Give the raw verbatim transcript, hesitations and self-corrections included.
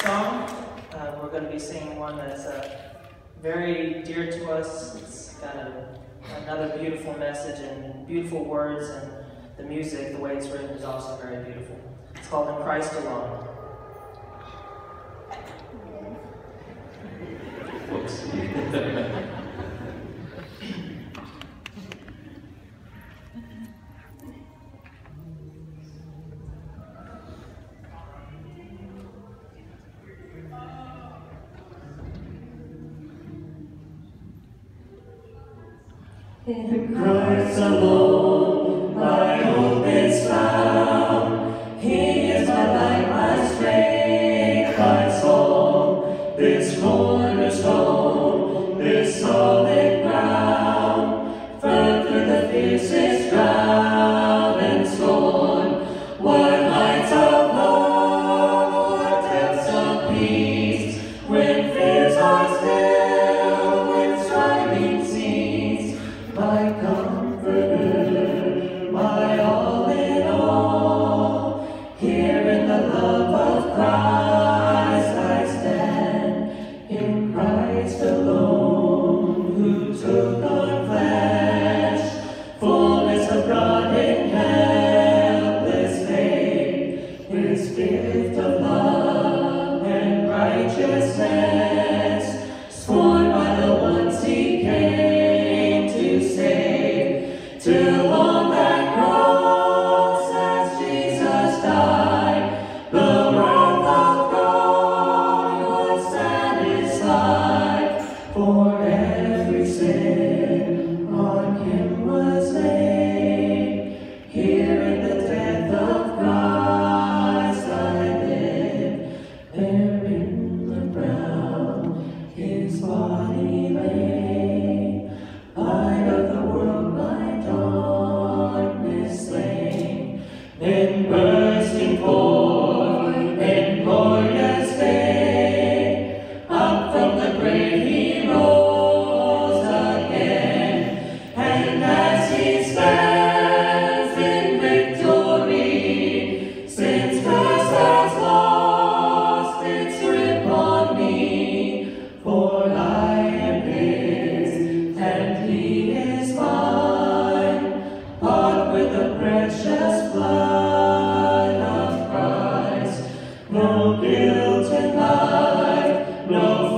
song. Uh, we're going to be singing one that's uh, very dear to us. It's got a, another beautiful message and beautiful words, and the music, the way it's written, is also very beautiful. It's called In Christ Alone. Whoops. In Christ alone, my hope is found. He is my light, my strength, my song. This cornerstone, this solid ground, firm through the fiercest drought and storm. What heights of love, what depths of peace, when fears are still, when striving cease. My comforter, my all in all, here in the love of Christ I stand, in Christ alone, who took on flesh, fullness of God in helpless faith, his gift of love and righteousness, scorned by the ones he came to save, till on that cross as Jesus died, the wrath of God was satisfied, for every sin on him was laid. Here in the death of Christ I live, there in the ground his body lay. Light of the world, my darkness slain, then bursting forth in glorious day, up from the grave he rose again, and as he stands in victory, sin's curse has lost its grip on me, for I am his, and he is mine, bought with the precious blood of Christ. No guilt in life, no